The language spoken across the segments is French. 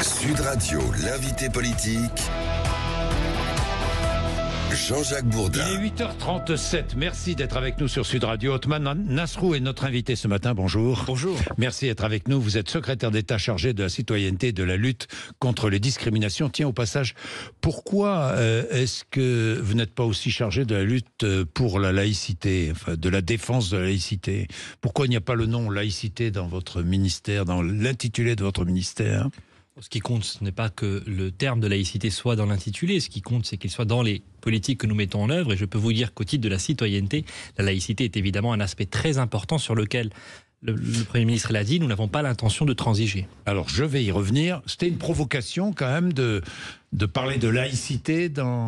Sud Radio, l'invité politique, Jean-Jacques Bourdin. Il est 8h37. Merci d'être avec nous sur Sud Radio. Othman Nasrou est notre invité ce matin. Bonjour. Bonjour. Merci d'être avec nous. Vous êtes secrétaire d'État chargé de la citoyenneté et de la lutte contre les discriminations. Tiens, au passage, pourquoi est-ce que vous n'êtes pas aussi chargé de la lutte pour la laïcité, enfin, de la défense de la laïcité? Pourquoi il n'y a pas le nom laïcité dans votre ministère, dans l'intitulé de votre ministère? Ce qui compte, ce n'est pas que le terme de laïcité soit dans l'intitulé. Ce qui compte, c'est qu'il soit dans les politiques que nous mettons en œuvre. Et je peux vous dire qu'au titre de la citoyenneté, la laïcité est évidemment un aspect très important sur lequel le Premier ministre l'a dit, nous n'avons pas l'intention de transiger. Alors, je vais y revenir. C'était une provocation quand même de parler de laïcité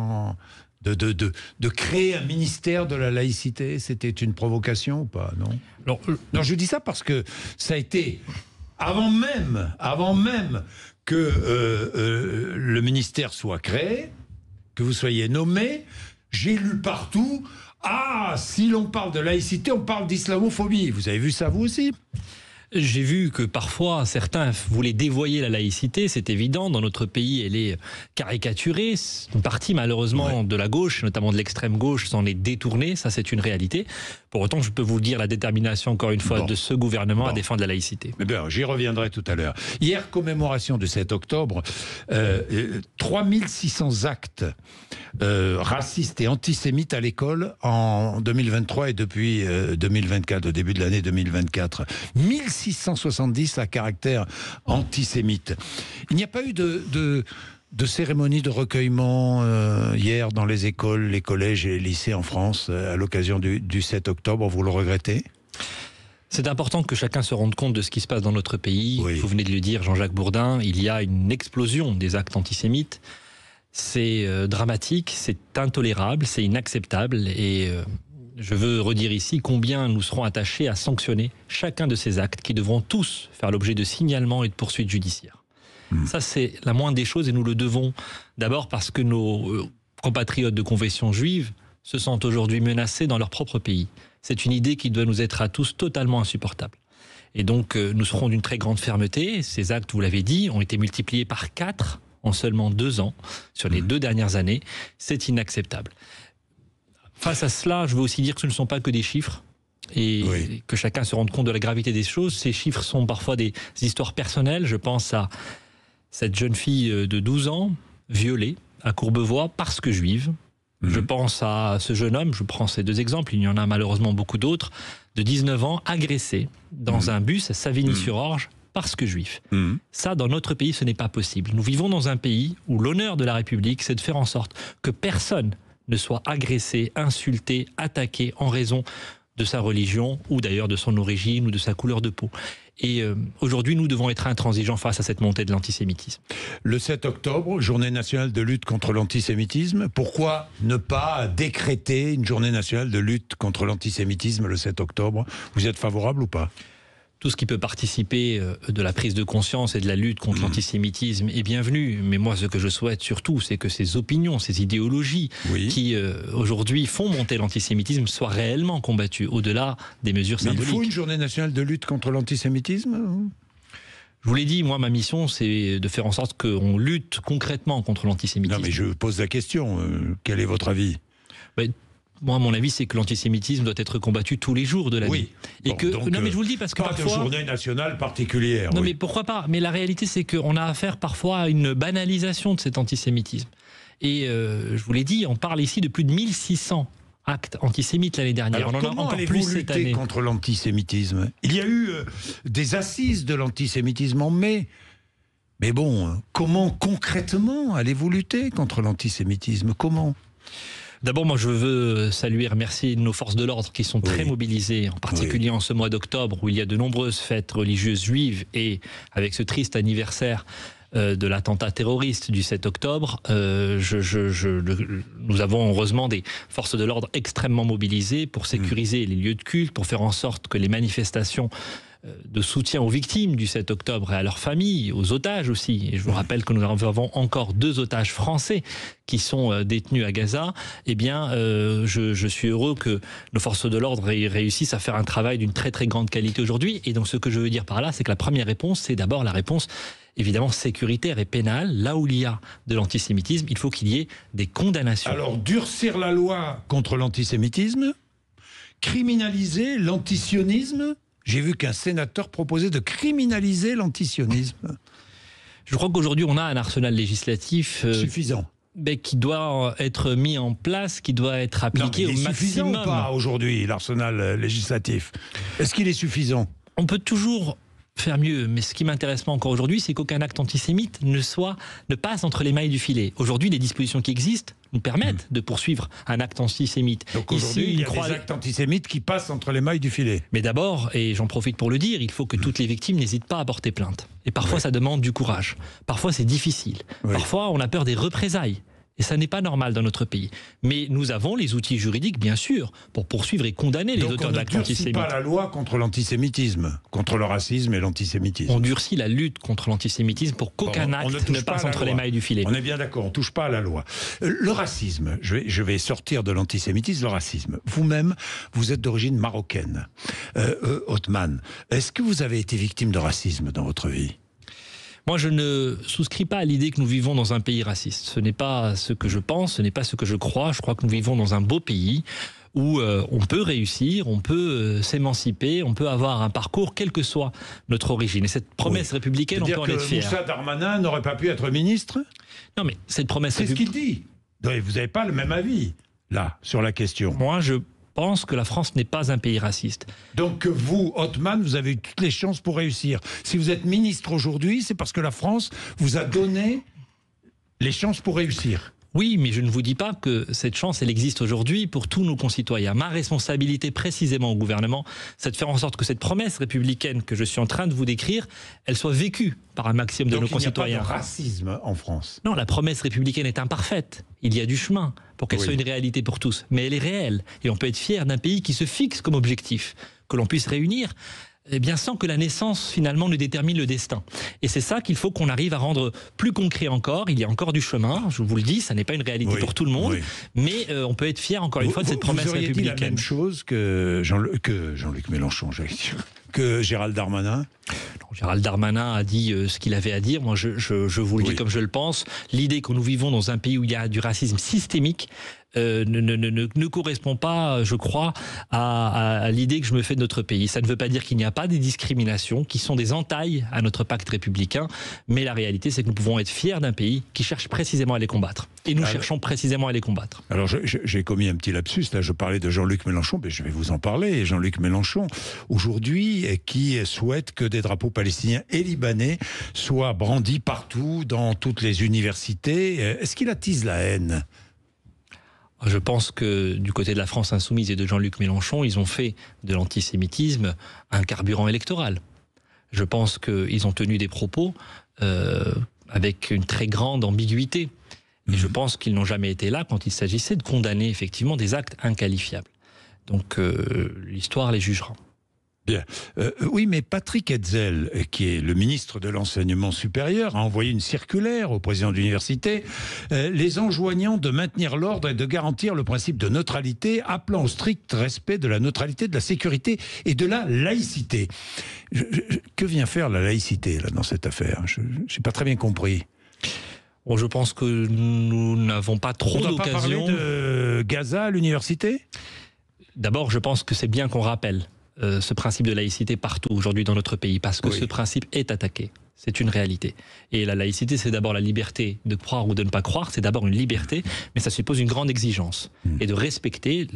de créer un ministère de la laïcité. C'était une provocation ou pas, non? Alors, non, je dis ça parce que ça a été avant même que le ministère soit créé, que vous soyez nommé. J'ai lu partout, si l'on parle de laïcité, on parle d'islamophobie. Vous avez vu ça, vous aussi? j'ai vu que parfois certains voulaient dévoyer la laïcité, c'est évident. Dans notre pays, elle est caricaturée. Une partie, malheureusement, de la gauche, notamment de l'extrême gauche, s'en est détournée. Ça, c'est une réalité. Pour autant, je peux vous dire la détermination, encore une fois, de ce gouvernement à défendre la laïcité. Eh bien, j'y reviendrai tout à l'heure. Hier, commémoration du 7 octobre, 3600 actes racistes et antisémites à l'école en 2023 et depuis 2024, au début de l'année 2024. 1670 à caractère antisémite. Il n'y a pas eu de cérémonie de recueillement hier dans les écoles, les collèges et les lycées en France à l'occasion du 7 octobre. Vous le regrettez ? C'est important que chacun se rende compte de ce qui se passe dans notre pays. Oui. Vous venez de le dire, Jean-Jacques Bourdin, il y a une explosion des actes antisémites. C'est dramatique, c'est intolérable, c'est inacceptable et je veux redire ici combien nous serons attachés à sanctionner chacun de ces actes qui devront tous faire l'objet de signalements et de poursuites judiciaires. Ça, c'est la moindre des choses et nous le devons d'abord parce que nos compatriotes de confession juive se sentent aujourd'hui menacés dans leur propre pays. C'est une idée qui doit nous être à tous totalement insupportable. Et donc, nous serons d'une très grande fermeté. Ces actes, vous l'avez dit, ont été multipliés par 4 en seulement 2 ans, sur les 2 dernières années. C'est inacceptable. Face à cela, je veux aussi dire que ce ne sont pas que des chiffres et que chacun se rende compte de la gravité des choses. Ces chiffres sont parfois des histoires personnelles. Je pense à cette jeune fille de 12 ans, violée à Courbevoie parce que juive. Je pense à ce jeune homme, je prends ces 2 exemples, il y en a malheureusement beaucoup d'autres, de 19 ans, agressé dans un bus à Savigny-sur-Orge parce que juif. Ça, dans notre pays, ce n'est pas possible. Nous vivons dans un pays où l'honneur de la République, c'est de faire en sorte que personne ne soit agressé, insulté, attaqué en raison de sa religion ou d'ailleurs de son origine ou de sa couleur de peau. Et aujourd'hui, nous devons être intransigeants face à cette montée de l'antisémitisme. Le 7 octobre, journée nationale de lutte contre l'antisémitisme. Pourquoi ne pas décréter une journée nationale de lutte contre l'antisémitisme le 7 octobre? Vous êtes favorable ou pas? Tout ce qui peut participer de la prise de conscience et de la lutte contre l'antisémitisme est bienvenu. Mais moi, ce que je souhaite surtout, c'est que ces opinions, ces idéologies qui, aujourd'hui, font monter l'antisémitisme soient réellement combattues, au-delà des mesures symboliques. Il faut une journée nationale de lutte contre l'antisémitisme ? Je vous l'ai dit, moi, ma mission, c'est de faire en sorte qu'on lutte concrètement contre l'antisémitisme. Non, mais je pose la question. Quel est votre avis ? Moi, mon avis, c'est que l'antisémitisme doit être combattu tous les jours de l'année. Oui. Et bon, que donc, non, mais je vous le dis parce que pas parfois, de journée nationale particulière. Non, mais pourquoi pas? Mais la réalité, c'est qu'on a affaire parfois à une banalisation de cet antisémitisme. Et je vous l'ai dit, on parle ici de plus de 1600 actes antisémites l'année dernière. Alors, on en a encore plus cette année. Comment allez-vous lutter contre l'antisémitisme? Il y a eu des assises de l'antisémitisme en mai. Mais bon, comment concrètement allez-vous lutter contre l'antisémitisme? Comment? D'abord, moi, je veux saluer et remercier nos forces de l'ordre qui sont très mobilisées, en particulier en ce mois d'octobre où il y a de nombreuses fêtes religieuses juives et avec ce triste anniversaire de l'attentat terroriste du 7 octobre, nous avons heureusement des forces de l'ordre extrêmement mobilisées pour sécuriser les lieux de culte, pour faire en sorte que les manifestations de soutien aux victimes du 7 octobre et à leurs familles, aux otages aussi. Et je vous rappelle que nous avons encore 2 otages français qui sont détenus à Gaza. Eh bien, je suis heureux que nos forces de l'ordre réussissent à faire un travail d'une très très grande qualité aujourd'hui. Et donc ce que je veux dire par là, c'est que la première réponse, c'est d'abord la réponse évidemment sécuritaire et pénale. Là où il y a de l'antisémitisme, il faut qu'il y ait des condamnations. Alors, durcir la loi contre l'antisémitisme, criminaliser l'antisionisme. J'ai vu qu'un sénateur proposait de criminaliser l'antisionisme. Je crois qu'aujourd'hui, on a un arsenal législatif suffisant. Qui doit être mis en place, qui doit être appliqué au maximum. Suffisant ou pas aujourd'hui, l'arsenal législatif? Est-ce qu'il est suffisant? On peut toujours faire mieux, mais ce qui m'intéresse moi encore aujourd'hui, c'est qu'aucun acte antisémite ne passe entre les mailles du filet. Aujourd'hui, les dispositions qui existent nous permettent de poursuivre un acte antisémite. Donc aujourd'hui, il y a des actes antisémites qui passent entre les mailles du filet. Mais d'abord, et j'en profite pour le dire, il faut que toutes les victimes n'hésitent pas à porter plainte. Et parfois, ça demande du courage. Parfois, c'est difficile. Parfois, on a peur des représailles. Et ça n'est pas normal dans notre pays. Mais nous avons les outils juridiques, bien sûr, pour poursuivre et condamner les auteurs d'actes antisémites. Donc on ne durcit pas la loi contre l'antisémitisme, contre le racisme et l'antisémitisme. On durcit la lutte contre l'antisémitisme pour qu'aucun acte ne passe entre les mailles du filet. On est bien d'accord, on ne touche pas à la loi. Le racisme, je vais sortir de l'antisémitisme, le racisme. Vous-même, vous êtes d'origine marocaine. Othman, est-ce que vous avez été victime de racisme dans votre vie ? Moi, je ne souscris pas à l'idée que nous vivons dans un pays raciste. Ce n'est pas ce que je pense, ce n'est pas ce que je crois. Je crois que nous vivons dans un beau pays où on peut réussir, on peut s'émanciper, on peut avoir un parcours, quelle que soit notre origine. Et cette promesse républicaine, on peut en être fier. Moussa Darmanin n'aurait pas pu être ministre ? Non, mais cette promesse républicaine... C'est ce qu'il dit. Vous n'avez pas le même avis, là, sur la question. Moi, je pense que la France n'est pas un pays raciste. Donc vous, Othman, vous avez eu toutes les chances pour réussir. Si vous êtes ministre aujourd'hui, c'est parce que la France vous a donné les chances pour réussir. Oui, mais je ne vous dis pas que cette chance, elle existe aujourd'hui pour tous nos concitoyens. Ma responsabilité précisément au gouvernement, c'est de faire en sorte que cette promesse républicaine que je suis en train de vous décrire, elle soit vécue par un maximum de nos concitoyens. Donc il n'y a pas de racisme en France. Non, la promesse républicaine est imparfaite. Il y a du chemin pour qu'elle soit une réalité pour tous. Mais elle est réelle. Et on peut être fier d'un pays qui se fixe comme objectif, que l'on puisse réunir, eh bien, sans que la naissance, finalement, ne détermine le destin. Et c'est ça qu'il faut qu'on arrive à rendre plus concret encore. Il y a encore du chemin, je vous le dis, ça n'est pas une réalité pour tout le monde, mais on peut être fier, encore une fois, de cette promesse républicaine. Vous auriez dit la même chose que Jean-Luc Mélenchon, que Gérald Darmanin? Gérald Darmanin a dit ce qu'il avait à dire. Moi, je vous le dis comme je le pense. L'idée que nous vivons dans un pays où il y a du racisme systémique ne correspond pas, je crois, à l'idée que je me fais de notre pays. Ça ne veut pas dire qu'il n'y a pas des discriminations qui sont des entailles à notre pacte républicain, mais la réalité, c'est que nous pouvons être fiers d'un pays qui cherche précisément à les combattre. Et nous cherchons précisément à les combattre. Alors, j'ai commis un petit lapsus. Là, je parlais de Jean-Luc Mélenchon, mais je vais vous en parler. Jean-Luc Mélenchon, aujourd'hui, qui souhaite que des drapeaux palestiniens et libanais soient brandis partout, dans toutes les universités. Est-ce qu'il attise la haine ? Je pense que du côté de la France insoumise et de Jean-Luc Mélenchon, ils ont fait de l'antisémitisme un carburant électoral. Je pense qu'ils ont tenu des propos avec une très grande ambiguïté. Et je pense qu'ils n'ont jamais été là quand il s'agissait de condamner effectivement des actes inqualifiables. Donc l'histoire les jugera. Bien. Oui, mais Patrick Hetzel, qui est le ministre de l'Enseignement supérieur, a envoyé une circulaire au président de l'université les enjoignant de maintenir l'ordre et de garantir le principe de neutralité, appelant au strict respect de la neutralité, de la sécurité et de la laïcité. Que vient faire la laïcité là, dans cette affaire? Je n'ai pas très bien compris. Bon, je pense que nous n'avons pas trop d'occasion... On ne doit pas parler de Gaza à l'université? D'abord, je pense que c'est bien qu'on rappelle ce principe de laïcité partout aujourd'hui dans notre pays, parce que ce principe est attaqué. C'est une réalité. Et la laïcité, c'est d'abord la liberté de croire ou de ne pas croire, c'est d'abord une liberté, mais ça suppose une grande exigence. Et de respecter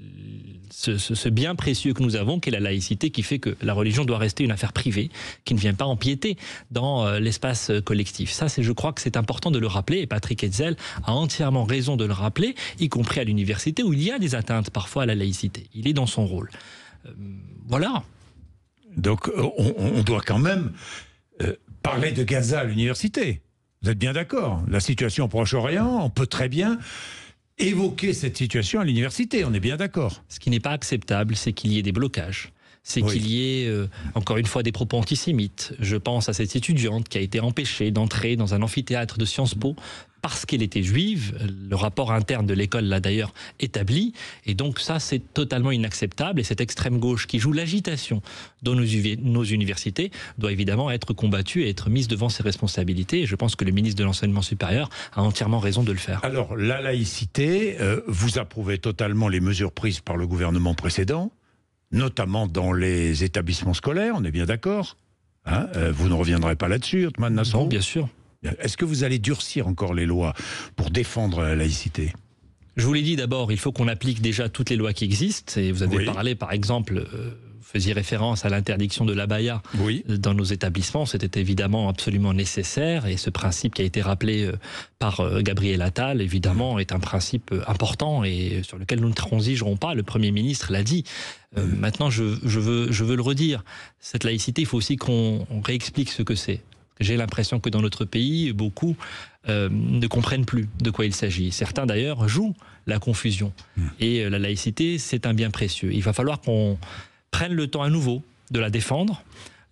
ce bien précieux que nous avons, qu'est la laïcité, qui fait que la religion doit rester une affaire privée, qui ne vient pas empiéter dans l'espace collectif. Ça, je crois que c'est important de le rappeler, et Patrick Hetzel a entièrement raison de le rappeler, y compris à l'université, où il y a des atteintes parfois à la laïcité. Il est dans son rôle. Voilà. Donc on doit quand même parler de Gaza à l'université. Vous êtes bien d'accord? La situation au Proche-Orient, on peut très bien évoquer cette situation à l'université, on est bien d'accord. Ce qui n'est pas acceptable, c'est qu'il y ait des blocages. c'est qu'il y ait, encore une fois, des propos antisémites. Je pense à cette étudiante qui a été empêchée d'entrer dans un amphithéâtre de Sciences Po parce qu'elle était juive. Le rapport interne de l'école l'a d'ailleurs établi. Et donc ça, c'est totalement inacceptable. Et cette extrême gauche qui joue l'agitation dans nos universités doit évidemment être combattue et être mise devant ses responsabilités. Et je pense que le ministre de l'Enseignement supérieur a entièrement raison de le faire. Alors, la laïcité, vous approuvez totalement les mesures prises par le gouvernement précédent, notamment dans les établissements scolaires, on est bien d'accord, hein, vous ne reviendrez pas là-dessus, Othmane Nasrallah? Non, bien sûr. Est-ce que vous allez durcir encore les lois pour défendre la laïcité? Je vous l'ai dit d'abord, il faut qu'on applique déjà toutes les lois qui existent. Et vous avez parlé, par exemple, vous faisiez référence à l'interdiction de l'abaya dans nos établissements. C'était évidemment absolument nécessaire. Et ce principe qui a été rappelé par Gabriel Attal, évidemment, est un principe important et sur lequel nous ne transigerons pas. Le Premier ministre l'a dit. Maintenant, je veux le redire. Cette laïcité, il faut aussi qu'on réexplique ce que c'est. J'ai l'impression que dans notre pays, beaucoup ne comprennent plus de quoi il s'agit. Certains d'ailleurs jouent la confusion. Et la laïcité, c'est un bien précieux. Il va falloir qu'on prenne le temps à nouveau de la défendre,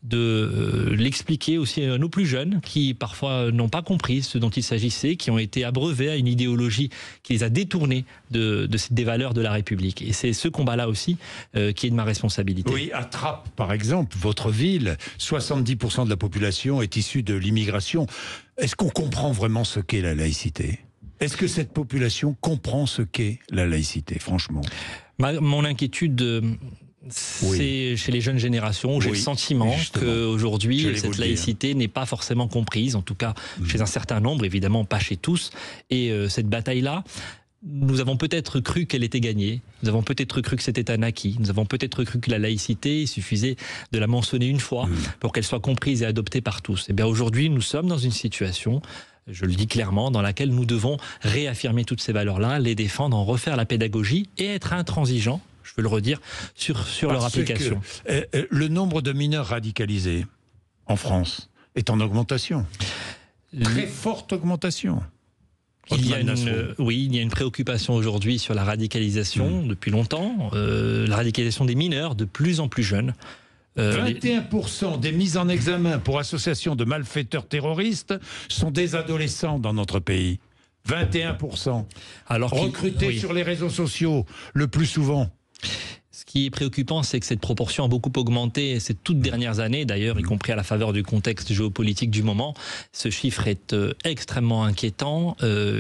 de l'expliquer aussi à nos plus jeunes qui parfois n'ont pas compris ce dont il s'agissait, qui ont été abreuvés à une idéologie qui les a détournés des valeurs de la République. Et c'est ce combat-là aussi qui est de ma responsabilité. Oui, à Trappes, par exemple, votre ville, 70% de la population est issue de l'immigration. Est-ce qu'on comprend vraiment ce qu'est la laïcité? Est-ce que cette population comprend ce qu'est la laïcité, franchement? Mon inquiétude... c'est chez les jeunes générations. J'ai le sentiment qu'aujourd'hui, cette laïcité n'est pas forcément comprise, en tout cas chez un certain nombre, évidemment pas chez tous. Et cette bataille-là, nous avons peut-être cru qu'elle était gagnée, nous avons peut-être cru que c'était un acquis, nous avons peut-être cru que la laïcité, il suffisait de la mentionner une fois pour qu'elle soit comprise et adoptée par tous. Et bien aujourd'hui, nous sommes dans une situation, je le dis clairement, dans laquelle nous devons réaffirmer toutes ces valeurs-là, les défendre, en refaire la pédagogie et être intransigeants, je veux le redire, sur leur application. Le nombre de mineurs radicalisés en France est en augmentation. Très forte augmentation. Il y a une préoccupation aujourd'hui sur la radicalisation depuis longtemps. La radicalisation des mineurs, de plus en plus jeunes. 21% des mises en examen pour association de malfaiteurs terroristes sont des adolescents dans notre pays. 21%. Alors recrutés sur les réseaux sociaux, le plus souvent. Ce qui est préoccupant, c'est que cette proportion a beaucoup augmenté ces toutes dernières années, d'ailleurs, y compris à la faveur du contexte géopolitique du moment. Ce chiffre est extrêmement inquiétant.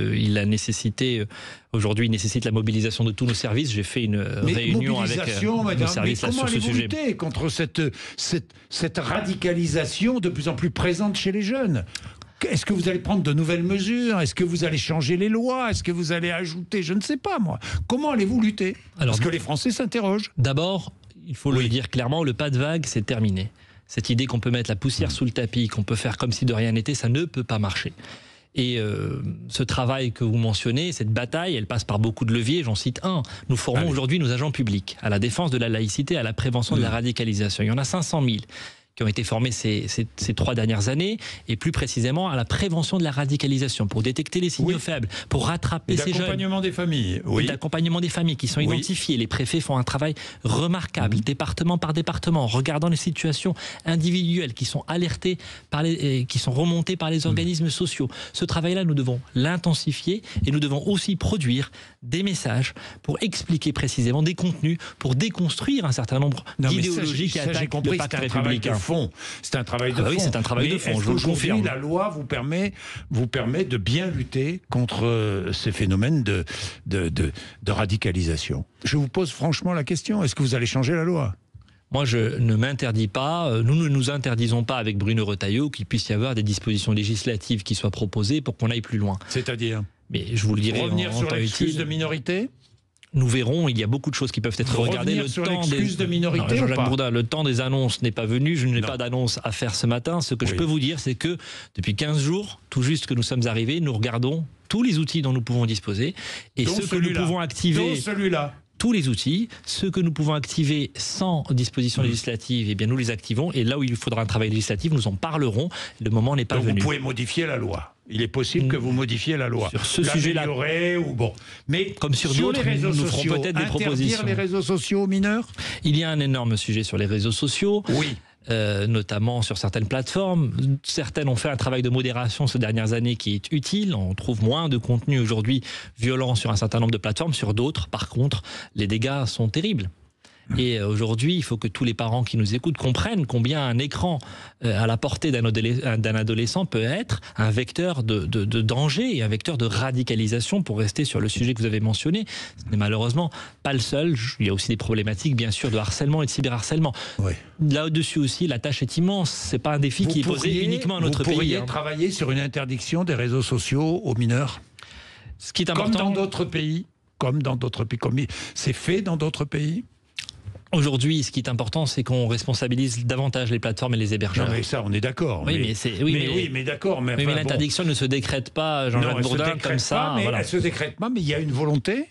Aujourd'hui, nécessite la mobilisation de tous nos services. J'ai fait une réunion avec nos services sur ce sujet. Comment allez-vous lutter contre cette radicalisation de plus en plus présente chez les jeunes ? Est-ce que vous allez prendre de nouvelles mesures? Est-ce que vous allez changer les lois? Est-ce que vous allez ajouter? Je ne sais pas, moi. Comment allez-vous lutter? Parce que les Français s'interrogent. D'abord, il faut le dire clairement, le pas de vague, c'est terminé. Cette idée qu'on peut mettre la poussière sous le tapis, qu'on peut faire comme si de rien n'était, ça ne peut pas marcher. Et ce travail que vous mentionnez, cette bataille, elle passe par beaucoup de leviers. J'en cite un. Nous formons aujourd'hui nos agents publics à la défense de la laïcité, à la prévention de la radicalisation. Il y en a 500 000. Qui ont été formés ces 3 dernières années, et plus précisément à la prévention de la radicalisation, pour détecter les signaux faibles, pour rattraper ces jeunes. D'accompagnement des familles. D'accompagnement des familles qui sont identifiées. Les préfets font un travail remarquable, département par département, en regardant les situations individuelles qui sont alertées, qui sont remontées par les organismes sociaux. Ce travail-là, nous devons l'intensifier, et nous devons aussi produire des messages pour expliquer précisément des contenus, pour déconstruire un certain nombre d'idéologies qui attaquent le pacte républicain. C'est un travail de fond. Oui, c'est un travail de fond, je le confirme. La loi vous permet de bien lutter contre ces phénomènes de radicalisation. Je vous pose franchement la question, est-ce que vous allez changer la loi ? Moi, je ne m'interdis pas, nous ne nous interdisons pas avec Bruno Retailleau qu'il puisse y avoir des dispositions législatives qui soient proposées pour qu'on aille plus loin. C'est-à-dire ? Mais je vous le dirai revenir sur l'excuse de minorité ? Nous verrons, il y a beaucoup de choses qui peuvent être regardées. Le temps de minorité, Jean-Jacques Bourdin, le temps des annonces n'est pas venu. Je n'ai pas d'annonce à faire ce matin. Ce que je peux vous dire, c'est que depuis 15 jours, tout juste que nous sommes arrivés, nous regardons tous les outils dont nous pouvons disposer. Et ceux que nous pouvons activer... Tous les outils, ceux que nous pouvons activer sans disposition législative, eh bien nous les activons. Et là où il faudra un travail législatif, nous en parlerons. Le moment n'est pas venu. Vous pouvez modifier la loi. Il est possible que vous modifiez la loi. Sur ce sujet-là, ou bon. Mais comme sur d'autres, les réseaux nous ferons sociaux, peut-être des propositions. Interdire les réseaux sociaux aux mineurs? Il y a un énorme sujet sur les réseaux sociaux. Oui. Notamment sur certaines plateformes. Certaines ont fait un travail de modération ces dernières années qui est utile. On trouve moins de contenu aujourd'hui violent sur un certain nombre de plateformes. Sur d'autres, par contre, les dégâts sont terribles. Et aujourd'hui, il faut que tous les parents qui nous écoutent comprennent combien un écran à la portée d'un adolescent peut être un vecteur de danger et un vecteur de radicalisation, pour rester sur le sujet que vous avez mentionné. Ce n'est malheureusement pas le seul. Il y a aussi des problématiques, bien sûr, de harcèlement et de cyberharcèlement. Oui. Là-dessus aussi, la tâche est immense. Ce n'est pas un défi qui est posé uniquement à notre pays. Vous pourriez travailler sur une interdiction des réseaux sociaux aux mineurs? Ce qui est important. Comme dans d'autres pays. Comme c'est fait dans d'autres pays. Aujourd'hui, ce qui est important, c'est qu'on responsabilise davantage les plateformes et les hébergeurs. Non, mais ça, on est d'accord. Oui, mais d'accord. Mais l'interdiction ne se décrète pas, Jean-Jacques Bourdin, comme ça. Elle ne se décrète pas, mais il y a une volonté.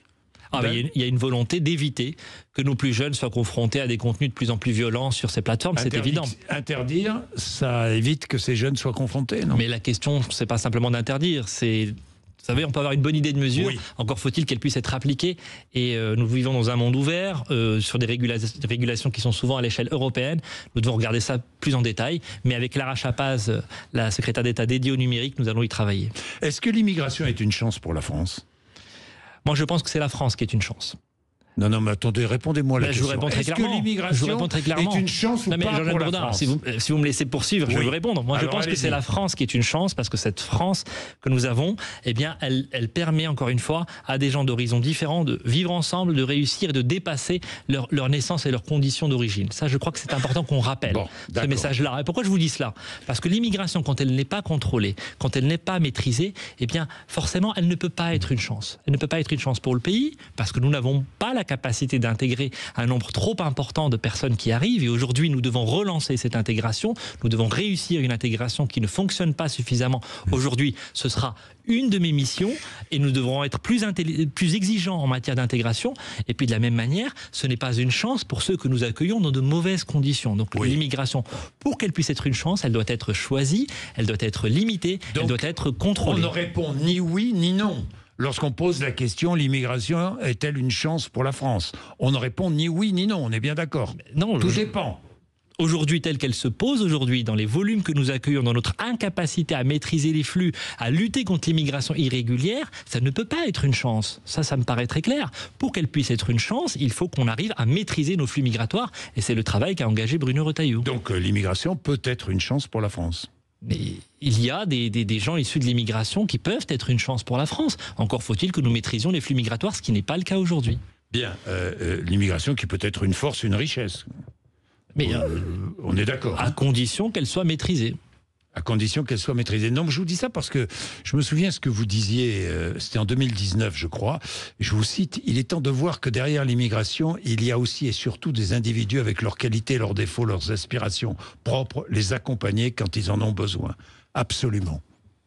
Il y a une volonté d'éviter que nos plus jeunes soient confrontés à des contenus de plus en plus violents sur ces plateformes, c'est évident. Interdire, ça évite que ces jeunes soient confrontés, non? Mais la question, c'est pas simplement d'interdire, c'est... Vous savez, on peut avoir une bonne idée de mesure, encore faut-il qu'elle puisse être appliquée. Et nous vivons dans un monde ouvert, sur des régulations qui sont souvent à l'échelle européenne. Nous devons regarder ça plus en détail. Mais avec Lara Chapaz, la secrétaire d'État dédiée au numérique, nous allons y travailler. Est-ce que l'immigration est une chance pour la France? Moi, je pense que c'est la France qui est une chance. Non, mais attendez, répondez-moi la question. Je vous réponds très clairement. Est-ce que l'immigration est une chance ou pas pour la France? Si vous me laissez poursuivre, je vais vous répondre. Moi, je pense que c'est la France qui est une chance, parce que cette France que nous avons, eh bien, elle permet, encore une fois, à des gens d'horizons différents de vivre ensemble, de réussir et de dépasser leur naissance et leurs conditions d'origine. Ça, je crois que c'est important qu'on rappelle ce message-là. Et pourquoi je vous dis cela? Parce que l'immigration, quand elle n'est pas contrôlée, quand elle n'est pas maîtrisée, eh bien, forcément, elle ne peut pas être une chance. Elle ne peut pas être une chance pour le pays, parce que nous n'avons pas la capacité d'intégrer un nombre trop important de personnes qui arrivent, et aujourd'hui nous devons relancer cette intégration, nous devons réussir une intégration qui ne fonctionne pas suffisamment. Aujourd'hui, ce sera une de mes missions, et nous devrons être plus exigeants en matière d'intégration. Et puis de la même manière, ce n'est pas une chance pour ceux que nous accueillons dans de mauvaises conditions. Donc l'immigration, pour qu'elle puisse être une chance, elle doit être choisie, elle doit être limitée, elle doit être contrôlée. On ne répond ni oui ni non. Lorsqu'on pose la question, l'immigration est-elle une chance pour la France? On ne répond ni oui ni non, on est bien d'accord. Non, tout dépend. Aujourd'hui, telle qu'elle se pose aujourd'hui, dans les volumes que nous accueillons, dans notre incapacité à maîtriser les flux, à lutter contre l'immigration irrégulière, ça ne peut pas être une chance. Ça me paraît très clair. Pour qu'elle puisse être une chance, il faut qu'on arrive à maîtriser nos flux migratoires, et c'est le travail qu'a engagé Bruno Retailleau. Donc l'immigration peut être une chance pour la France? Mais il y a des gens issus de l'immigration qui peuvent être une chance pour la France. Encore faut-il que nous maîtrisions les flux migratoires, ce qui n'est pas le cas aujourd'hui. Bien, l'immigration qui peut être une force, une richesse. Mais on est d'accord. À condition qu'elle soit maîtrisée. À condition qu'elle soit maîtrisée. Non, je vous dis ça parce que je me souviens ce que vous disiez, c'était en 2019, je crois. Je vous cite, il est temps de voir que derrière l'immigration, il y a aussi et surtout des individus avec leurs qualités, leurs défauts, leurs aspirations propres, les accompagner quand ils en ont besoin. Absolument.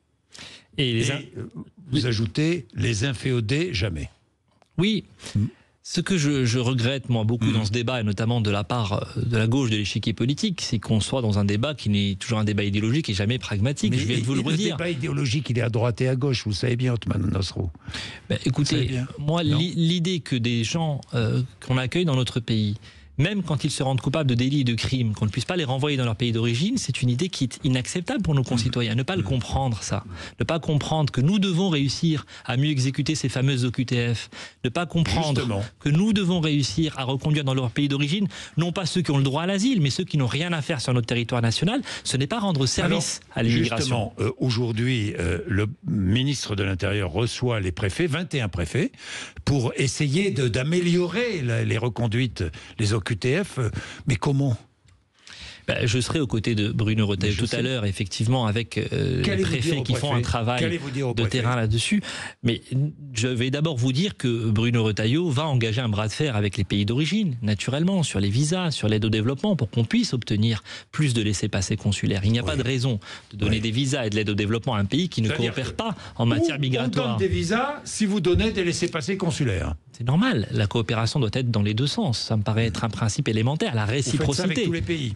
Et vous ajoutez, les inféodés, jamais. Oui. Ce que je regrette, moi, beaucoup dans ce débat, et notamment de la part de la gauche de l'échiquier politique, c'est qu'on soit dans un débat qui n'est toujours un débat idéologique et jamais pragmatique. Je viens de vous le redire. Le débat idéologique, il est à droite et à gauche, vous savez bien, Othman Nosro. Écoutez, moi, l'idée que des gens qu'on accueille dans notre pays, même quand ils se rendent coupables de délits et de crimes, qu'on ne puisse pas les renvoyer dans leur pays d'origine, c'est une idée qui est inacceptable pour nos concitoyens. Ne pas le comprendre, ça. Ne pas comprendre que nous devons réussir à mieux exécuter ces fameuses OQTF. Ne pas comprendre que nous devons réussir à reconduire dans leur pays d'origine, non pas ceux qui ont le droit à l'asile, mais ceux qui n'ont rien à faire sur notre territoire national. Ce n'est pas rendre service à l'immigration. Justement, aujourd'hui, le ministre de l'Intérieur reçoit les préfets, 21 préfets, pour essayer d'améliorer les reconduites, les OQTF. Mais comment? Je serai aux côtés de Bruno Retailleau tout à l'heure, effectivement, avec les préfets qui font un travail de terrain là-dessus. Mais je vais d'abord vous dire que Bruno Retailleau va engager un bras de fer avec les pays d'origine, naturellement, sur les visas, sur l'aide au développement, pour qu'on puisse obtenir plus de laissez-passer consulaires. Il n'y a pas de raison de donner des visas et de l'aide au développement à un pays qui ne coopère pas en matière migratoire. On donne des visas si vous donnez des laissez-passer consulaires. C'est normal, la coopération doit être dans les deux sens. Ça me paraît être un principe élémentaire, la réciprocité. Vous faites ça avec tous les pays.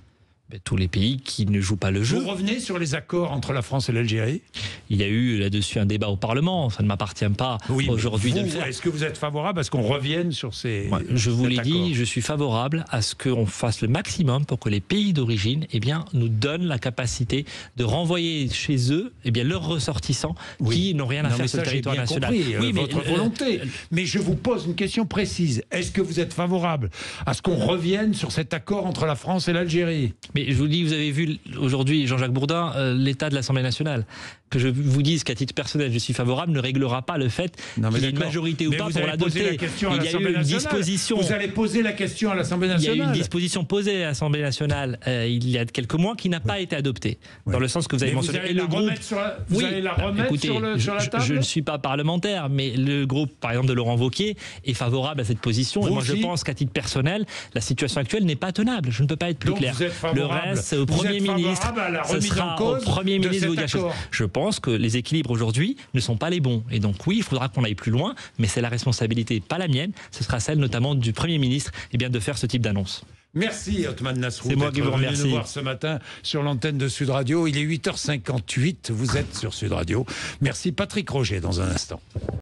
Tous les pays qui ne jouent pas le jeu. Vous revenez sur les accords entre la France et l'Algérie? Il y a eu là-dessus un débat au Parlement. Ça ne m'appartient pas aujourd'hui de le faire. Est-ce que vous êtes favorable à ce qu'on revienne sur ces Moi, je vous l'ai dit, je suis favorable à ce qu'on fasse le maximum pour que les pays d'origine nous donnent la capacité de renvoyer chez eux leurs ressortissants qui n'ont rien à faire sur le territoire national. Oui, mais votre volonté. Mais je vous pose une question précise. Est-ce que vous êtes favorable à ce qu'on revienne sur cet accord entre la France et l'Algérie? Mais je vous dis, vous avez vu aujourd'hui, Jean-Jacques Bourdin, l'état de l'Assemblée nationale. Que je vous dise qu'à titre personnel, je suis favorable, ne réglera pas le fait qu'il y ait une majorité ou pas pour l'adopter. Il y a eu une disposition. Vous allez poser la question à l'Assemblée nationale. Il y a eu une disposition posée à l'Assemblée nationale il y a quelques mois qui n'a pas été adoptée. Dans le sens que vous avez mentionné. Vous allez la remettre sur la table. Je ne suis pas parlementaire, mais le groupe, par exemple, de Laurent Wauquiez est favorable à cette position. Et moi, je pense qu'à titre personnel, la situation actuelle n'est pas tenable. Je ne peux pas être plus clair. Le reste, au Premier ministre, ce sera au Premier ministre de vous dire. Je pense que les équilibres aujourd'hui ne sont pas les bons. Et donc oui, il faudra qu'on aille plus loin, mais c'est la responsabilité, pas la mienne. Ce sera celle notamment du Premier ministre de faire ce type d'annonce. Merci Othmane Nasrou. C'est moi qui vous remercie. Venu nous voir ce matin sur l'antenne de Sud Radio. Il est 8h58, vous êtes sur Sud Radio. Merci Patrick Roger dans un instant.